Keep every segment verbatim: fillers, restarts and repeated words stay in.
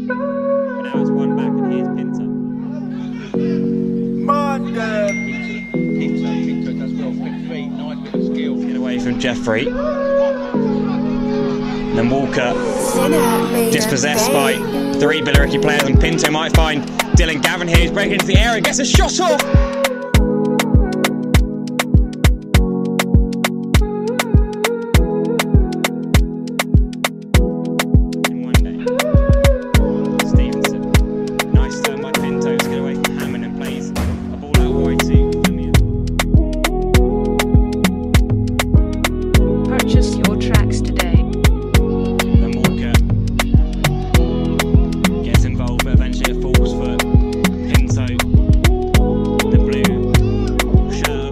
And now it's one back, and here's Pinto. Pinto, Pinto does well, quick feet, nice bit of skill. Get away from Jeffrey. And then Walker dispossessed by three Billericay players, and Pinto might find Dylan Gavin here. He's breaking into the area, gets a shot off. Purchase your tracks today. Then Walker gets involved, but eventually it falls for Pinto, the blue shirt.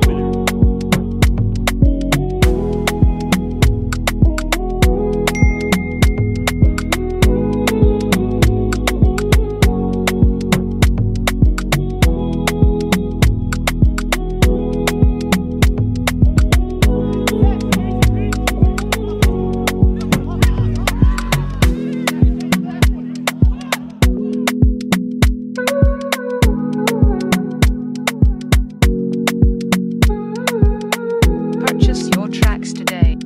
Purchase your tracks today.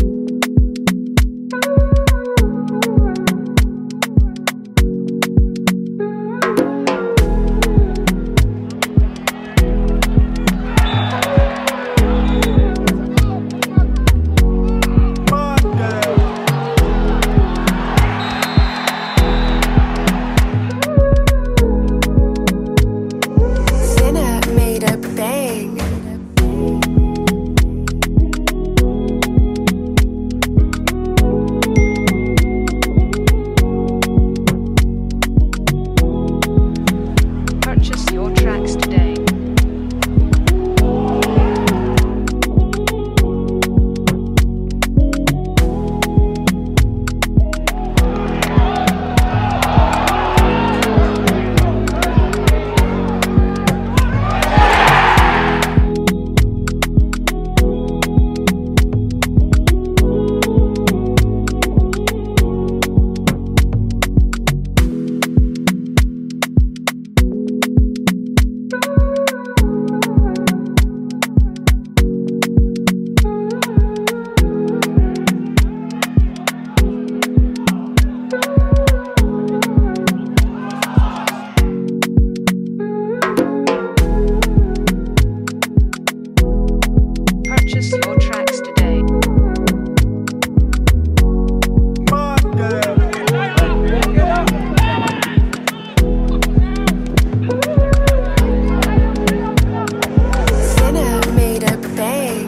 Purchase your tracks today. Purchase your tracks today. Sinner made a bang.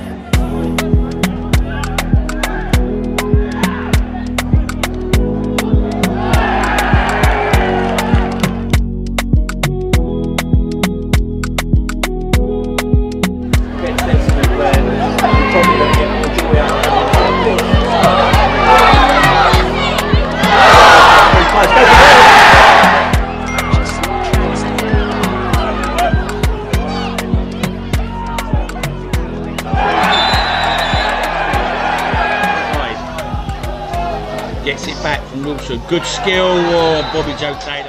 Gets it back from Wilson. Good skill, oh, Bobby Joe Taylor.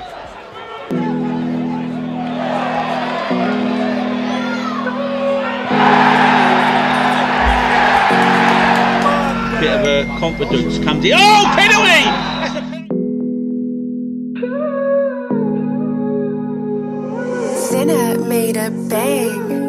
Bit of a confidence comes in. Oh, penalty! Sinner made a bang.